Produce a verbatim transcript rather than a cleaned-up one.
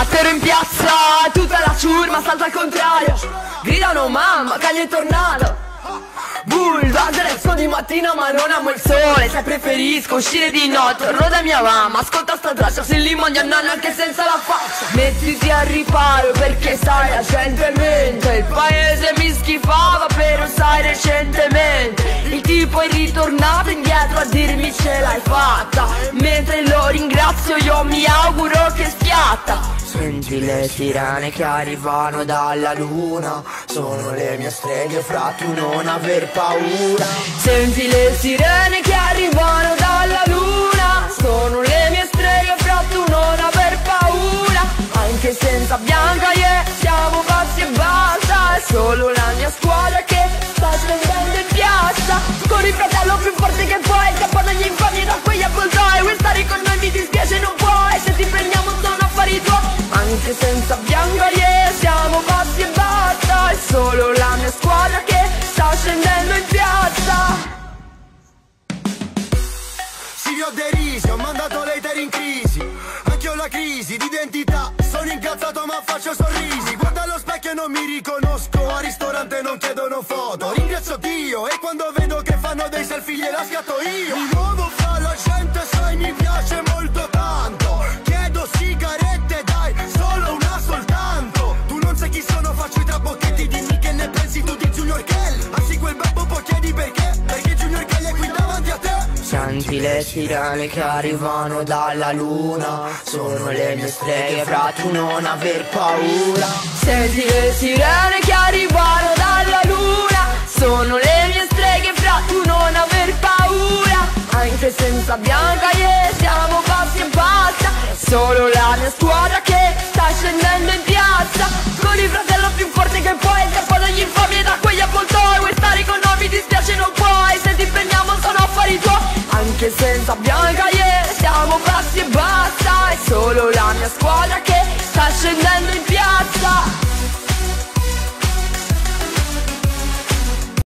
Atterro in piazza, tutta la ciurma salta al contrario. Gridano mamma, caglia e tornado. Bulldozer, esco di mattina ma non amo il sole. Se preferisco uscire di notte, torno da mia mamma. Ascolta sta traccia, se li mandi a nanna anche senza la faccia. Mettiti al riparo perché sai la gente mente. Il paese mi schifava però sai recentemente. Il tipo è ritornato indietro a dirmi ce l'hai fatta. Mentre lo ringrazio io mi auguro che schiatta. Senti le sirene che arrivano dalla luna, sono le mie streghe fra tu non aver paura. Senti le sirene che arrivano dalla luna, sono le mie streghe fra tu non aver paura. Anche senza Bianca yeah, siamo bassi e basta. È solo la mia squadra che sta scendendo in piazza. Con il fratello più forte che puoi, scappa dagli infami da quegli avvoltoi. Vuoi stare con noi mi dispiace non puoi, se ti prendiamo sono affari tuoi. Anche senza Bianca yeah, siamo bassi e basta. È solo la mia squadra che sta scendendo in piazza. Sì, vi ho derisi, ho mandato l'hater in crisi. Anche ho la crisi d'identità, sono incazzato ma faccio sorrisi. Guarda allo specchio e non mi riconosco, al ristorante non chiedono foto. Ringrazio Dio e quando vedo che fanno dei selfie gliela scatto io. Mi muovo fra la gente, sai mi piace molto tanto. Chiedo sigarette dai, solo una soltanto. Tu non sai chi sono, faccio i trabocchetti, dimmi che ne pensi tu di Junior Kelly. Anzi quel babbo poi chiedi perché, perché Junior Kelly è qui davanti a te. Senti le sirene che arrivano dalla luna, sono le mie streghe fra tu non aver paura. Senti le sirene che arrivano dalla luna, sono le mie streghe fra tu non aver paura. Anche senza Bianca yeah, siamo bassi e basta. È solo la mia squadra che sta scendendo in piazza. Con il fratello più forte che puoi, scappa dagli infami e da quegli avvoltoi. Vuoi stare con noi mi dispiace non puoi, se ti prendiamo sono affari tuoi. Anche senza Bianca yeah, siamo bassi e basta. È solo la mia squadra